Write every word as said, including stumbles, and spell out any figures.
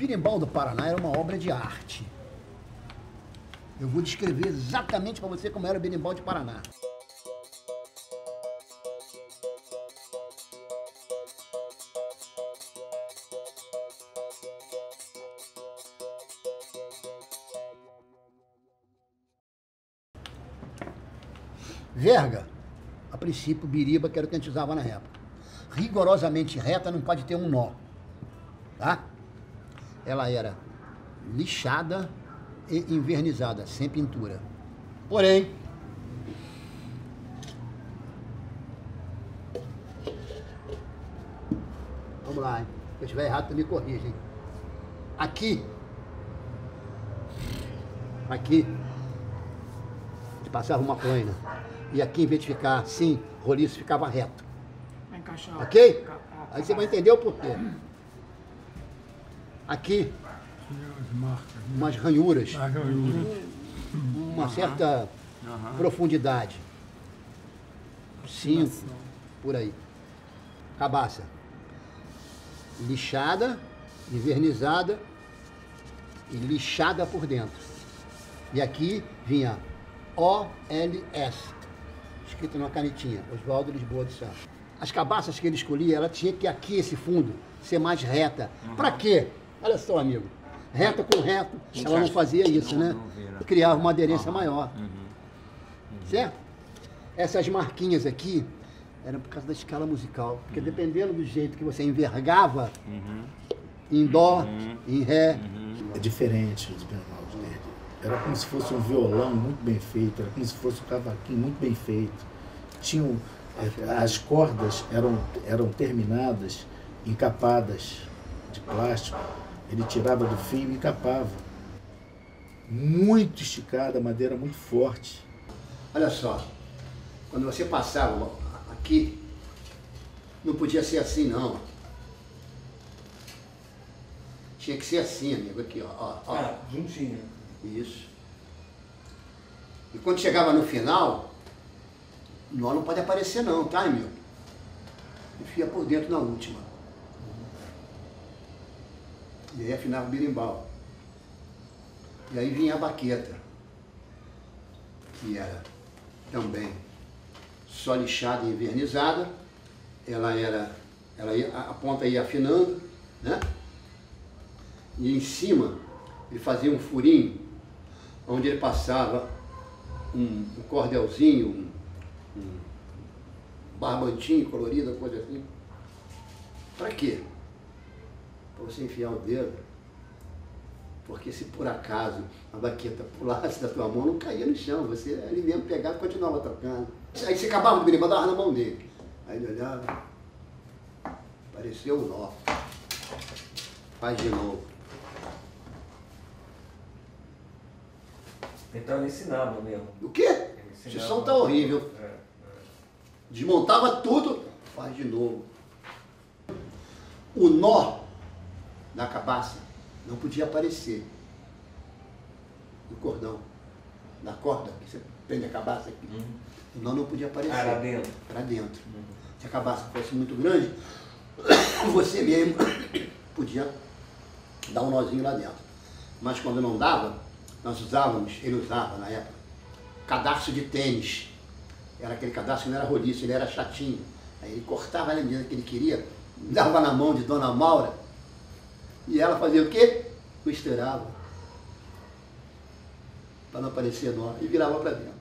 berimbau do Paraná era uma obra de arte. Eu vou descrever exatamente para você como era o berimbau de Paraná. Verga, a princípio, biriba, que era o que a gente usava na época. Rigorosamente reta, não pode ter um nó, tá? Ela era lixada e invernizada, sem pintura. Porém, vamos lá, hein? Se eu estiver errado, tu me corrige, hein? Aqui, aqui, ele passava uma plana. E aqui, em vez de ficar assim, roliço, ficava reto. Vai encaixar. Ok? Aí você vai entender o porquê. Aqui, umas ranhuras, uma certa profundidade. Cinco, por aí. Cabaça. Lixada, invernizada e lixada por dentro. E aqui vinha O L S, escrito numa canetinha, Oswaldo Lisboa de Santos. As cabaças que ele escolhia, ela tinha que aqui, esse fundo, ser mais reta. Uhum. Pra quê? Olha só, amigo. Reta com reto, ela não fazia isso, né? Criava uma aderência maior. Uhum. Uhum. Certo? Essas marquinhas aqui eram por causa da escala musical. Porque uhum. dependendo do jeito que você envergava, uhum. em dó, uhum. em ré... Uhum. É diferente os berimbau de Verdi. Era como se fosse um violão muito bem feito, era como se fosse um cavaquinho muito bem feito. Tinham, as cordas eram, eram terminadas, encapadas de plástico. Ele tirava do fio e encapava. Muito esticada, a madeira muito forte. Olha só, quando você passava aqui, não podia ser assim não. Tinha que ser assim, amigo, aqui, ó. ó, ó. Ah, juntinho. Isso. E quando chegava no final, o nó não pode aparecer não, tá, amigo? Enfia por dentro na última. E aí afinava o berimbau. E aí vinha a baqueta, que era também só lixada e invernizada. Ela era, ela ia, a ponta ia afinando, né? E em cima ele fazia um furinho, onde ele passava um, um cordelzinho, um, um barbantinho colorido, coisa assim. Pra quê? Para você enfiar o dedo, porque se por acaso a baqueta pulasse da tua mão, não caía no chão, você ali mesmo pegava e continuava tocando. Aí você acabava do berimbau, dava na mão dele. Aí ele olhava, apareceu o nó. Faz de novo. Então ele ensinava mesmo. O quê? Esse som tá horrível. É, é. Desmontava tudo, faz de novo. O nó da cabaça não podia aparecer no cordão, na corda, que você prende a cabaça aqui. Uhum. O nó não podia aparecer. Ah, lá dentro. Para dentro. Uhum. Se a cabaça fosse muito grande, você mesmo podia dar um nozinho lá dentro. Mas quando não dava, nós usávamos, ele usava na época, cadarço de tênis. Era aquele cadarço que não era roliço, ele era chatinho. Aí ele cortava a medida que ele queria, dava na mão de Dona Maura, e ela fazia o quê? Costurava, para não aparecer nó, e virava para dentro.